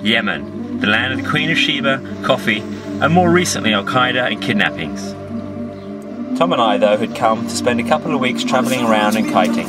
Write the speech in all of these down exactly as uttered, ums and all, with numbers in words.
Yemen, the land of the Queen of Sheba, coffee, and more recently Al-Qaeda and kidnappings. Tom and I, though, had come to spend a couple of weeks travelling around and kiting.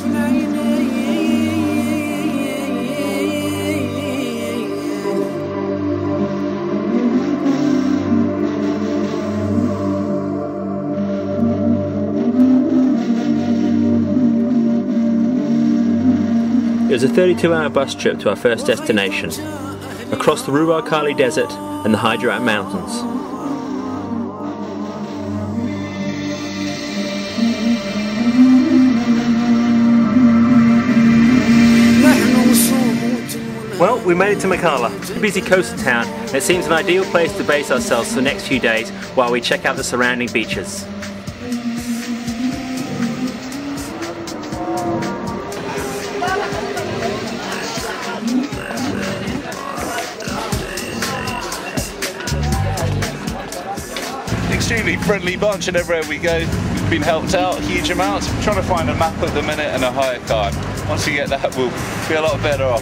It was a thirty-two hour bus trip to our first destination, across the Ruwa Kali Desert and the Hyderabad Mountains. Well, we made it to Makalla, a busy coastal town, and it seems an ideal place to base ourselves for the next few days while we check out the surrounding beaches. Extremely friendly bunch, and everywhere we go we've been helped out huge amounts. We're trying to find a map at the minute and a hire car. Once we get that, we'll be a lot better off.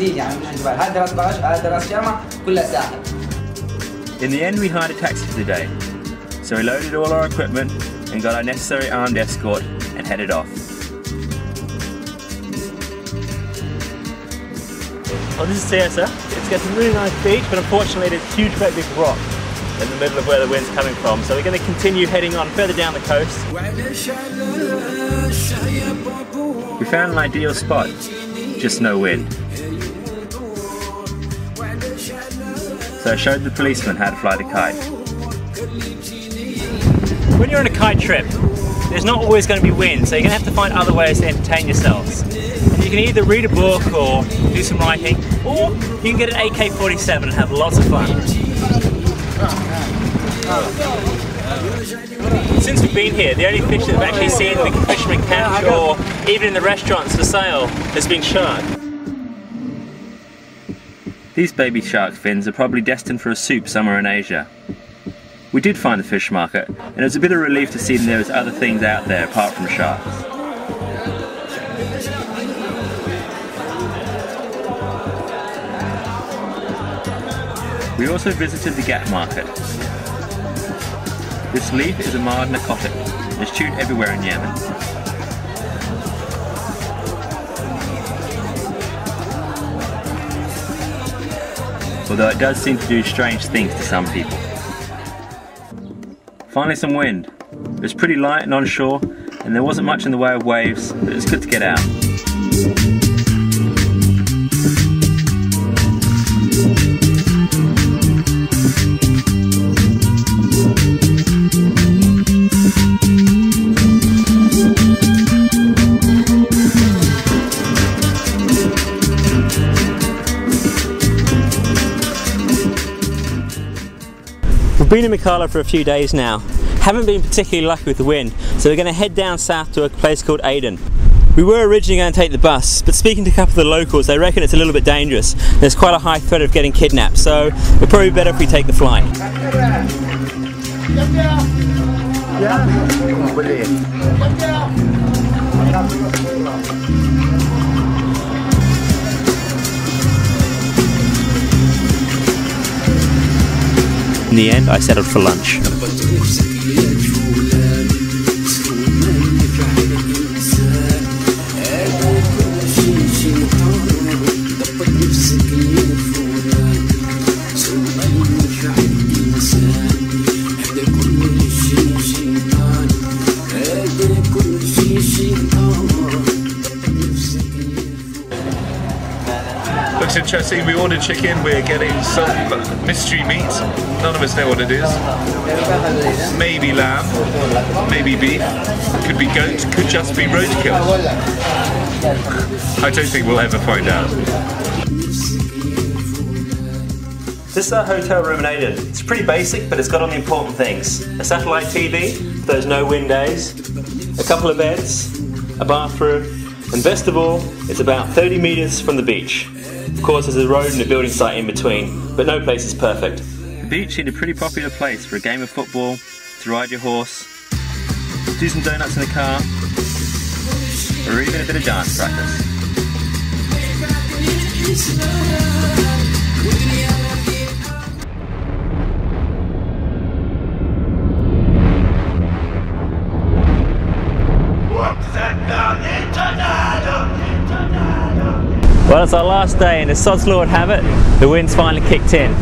In the end, we hired a taxi for the day, so we loaded all our equipment and got our necessary armed escort and headed off. Oh, this is Tiesa. It's got some really nice beach, but unfortunately there's a huge great big rock in the middle of where the wind's coming from, so we're going to continue heading on further down the coast. We found an ideal spot, just no wind. So I showed the policeman how to fly the kite. When you're on a kite trip, there's not always going to be wind, so you're going to have to find other ways to entertain yourselves. You can either read a book or do some writing, or you can get an A K forty-seven and have lots of fun. Since we've been here, the only fish that we've actually seen in the fishermen catch or even in the restaurants for sale has been shark. These baby shark fins are probably destined for a soup somewhere in Asia. We did find the fish market, and it was a bit of relief to see that there was other things out there apart from sharks. We also visited the Gat market. This leaf is a mild narcotic and is chewed everywhere in Yemen. Although it does seem to do strange things to some people. Finally some wind. It was pretty light and onshore, and there wasn't much in the way of waves, but it was good to get out. We've been in Makalla for a few days now. Haven't been particularly lucky with the wind, so we're going to head down south to a place called Aden. We were originally going to take the bus, but speaking to a couple of the locals, they reckon it's a little bit dangerous. There's quite a high threat of getting kidnapped, so we're probably better if we take the flight. In the end, I settled for lunch. Looks interesting. We ordered chicken. We're getting some mystery meat. None of us know what it is. Maybe lamb, maybe beef, could be goat, could just be roadkill. I don't think we'll ever find out. This is our hotel room in Aden. It's pretty basic, but it's got all the important things. A satellite T V for those no wind days, a couple of beds, a bathroom, and best of all, it's about thirty metres from the beach. Of course, there's a road and a building site in between, but no place is perfect. The beach seemed a pretty popular place for a game of football, to ride your horse, do some donuts in the car, or even a bit of dance practice. Well, it's our last day, and as sod's law would have it, the wind's finally kicked in.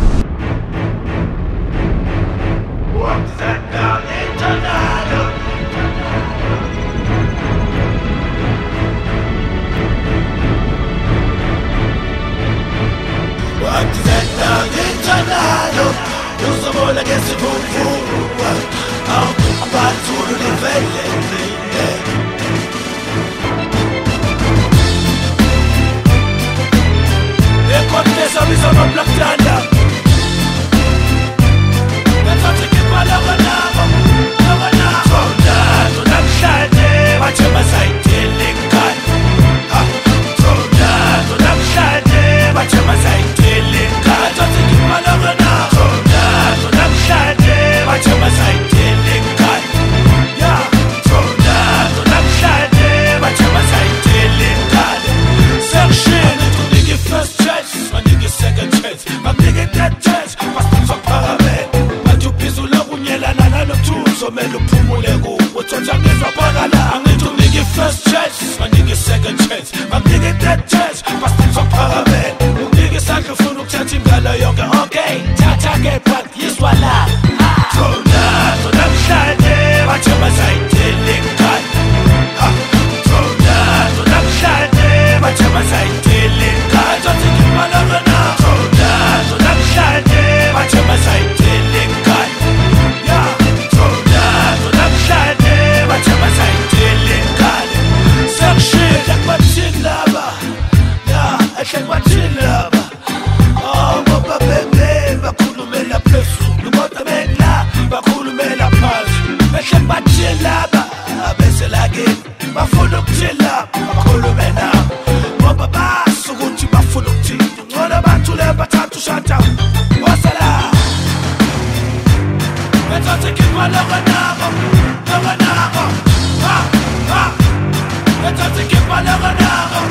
Let's take it,